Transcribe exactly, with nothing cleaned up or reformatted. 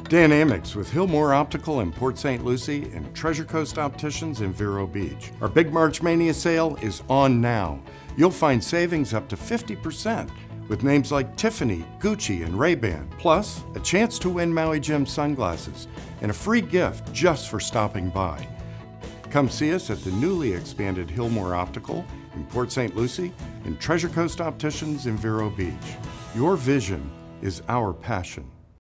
Dan Amyx with Hillmore Optical in Port Saint Lucie and Treasure Coast Opticians in Vero Beach. Our big March Mania sale is on now. You'll find savings up to fifty percent with names like Tiffany, Gucci, and Ray-Ban. Plus, a chance to win Maui Jim sunglasses and a free gift just for stopping by. Come see us at the newly expanded Hillmore Optical in Port Saint Lucie and Treasure Coast Opticians in Vero Beach. Your vision is our passion.